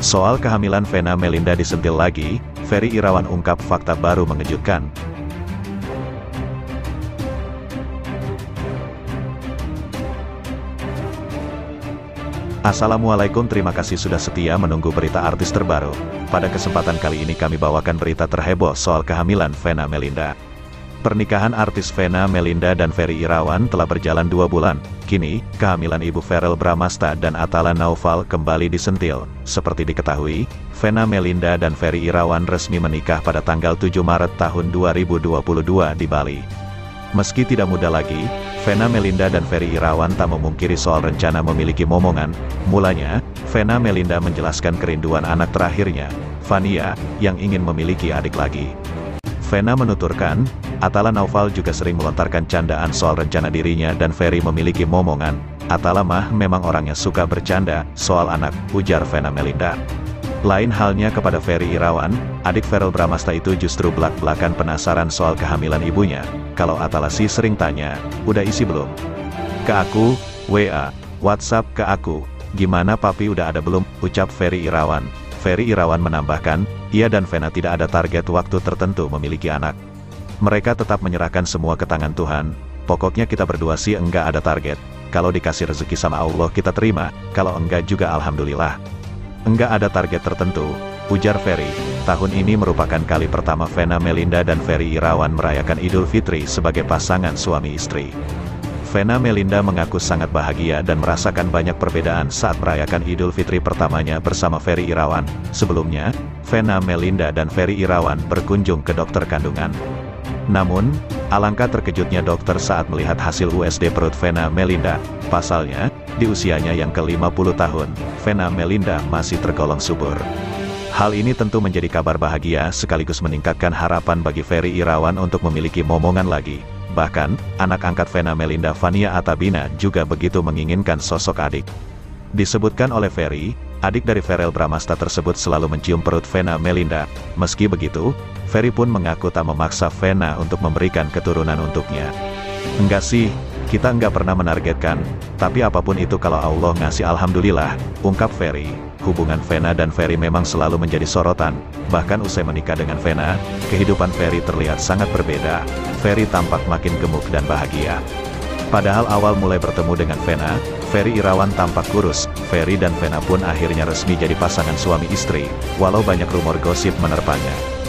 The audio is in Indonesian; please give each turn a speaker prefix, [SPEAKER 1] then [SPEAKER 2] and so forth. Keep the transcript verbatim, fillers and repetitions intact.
[SPEAKER 1] Soal kehamilan Vena Melinda disentil lagi, Ferry Irawan ungkap fakta baru mengejutkan. Assalamualaikum, terima kasih sudah setia menunggu berita artis terbaru. Pada kesempatan kali ini kami bawakan berita terheboh soal kehamilan Vena Melinda. Pernikahan artis Vena Melinda dan Ferry Irawan telah berjalan dua bulan. Kini, kehamilan ibu Verrell Bramasta dan Atala Naufal kembali disentil. Seperti diketahui, Vena Melinda dan Ferry Irawan resmi menikah pada tanggal tujuh Maret tahun dua ribu dua puluh dua di Bali. Meski tidak muda lagi, Vena Melinda dan Ferry Irawan tak memungkiri soal rencana memiliki momongan. Mulanya, Vena Melinda menjelaskan kerinduan anak terakhirnya, Vania, yang ingin memiliki adik lagi. Vena menuturkan, Atala Naufal juga sering melontarkan candaan soal rencana dirinya dan Ferry memiliki momongan. Atala mah memang orangnya suka bercanda soal anak, ujar Vena Melinda. Lain halnya kepada Ferry Irawan, adik Verrell Bramasta itu justru belak-belakan penasaran soal kehamilan ibunya. Kalau Atala sih sering tanya, udah isi belum? Ke aku, W A, WhatsApp ke aku, gimana papi udah ada belum? Ucap Ferry Irawan. Ferry Irawan menambahkan, ia dan Vena tidak ada target waktu tertentu memiliki anak. Mereka tetap menyerahkan semua ke tangan Tuhan. Pokoknya kita berdua sih enggak ada target. Kalau dikasih rezeki sama Allah kita terima, kalau enggak juga alhamdulillah. Enggak ada target tertentu, ujar Ferry. Tahun ini merupakan kali pertama Vena Melinda dan Ferry Irawan merayakan Idul Fitri sebagai pasangan suami istri. Vena Melinda mengaku sangat bahagia dan merasakan banyak perbedaan saat merayakan Idul Fitri pertamanya bersama Ferry Irawan. Sebelumnya, Vena Melinda dan Ferry Irawan berkunjung ke dokter kandungan. Namun, alangkah terkejutnya dokter saat melihat hasil U S G perut Vena Melinda. Pasalnya, di usianya yang ke lima puluh tahun, Vena Melinda masih tergolong subur. Hal ini tentu menjadi kabar bahagia sekaligus meningkatkan harapan bagi Ferry Irawan untuk memiliki momongan lagi. Bahkan, anak angkat Vena Melinda, Vania Atabina, juga begitu menginginkan sosok adik. Disebutkan oleh Ferry, adik dari Verrell Bramasta tersebut selalu mencium perut Vena Melinda. Meski begitu, Ferry pun mengaku tak memaksa Vena untuk memberikan keturunan untuknya. Enggak sih, kita enggak pernah menargetkan, tapi apapun itu kalau Allah ngasih alhamdulillah, ungkap Ferry. Hubungan Vena dan Ferry memang selalu menjadi sorotan. Bahkan usai menikah dengan Vena, kehidupan Ferry terlihat sangat berbeda. Ferry tampak makin gemuk dan bahagia. Padahal awal mulai bertemu dengan Vena, Ferry Irawan tampak kurus. Ferry dan Vena pun akhirnya resmi jadi pasangan suami istri, walau banyak rumor gosip menerpanya.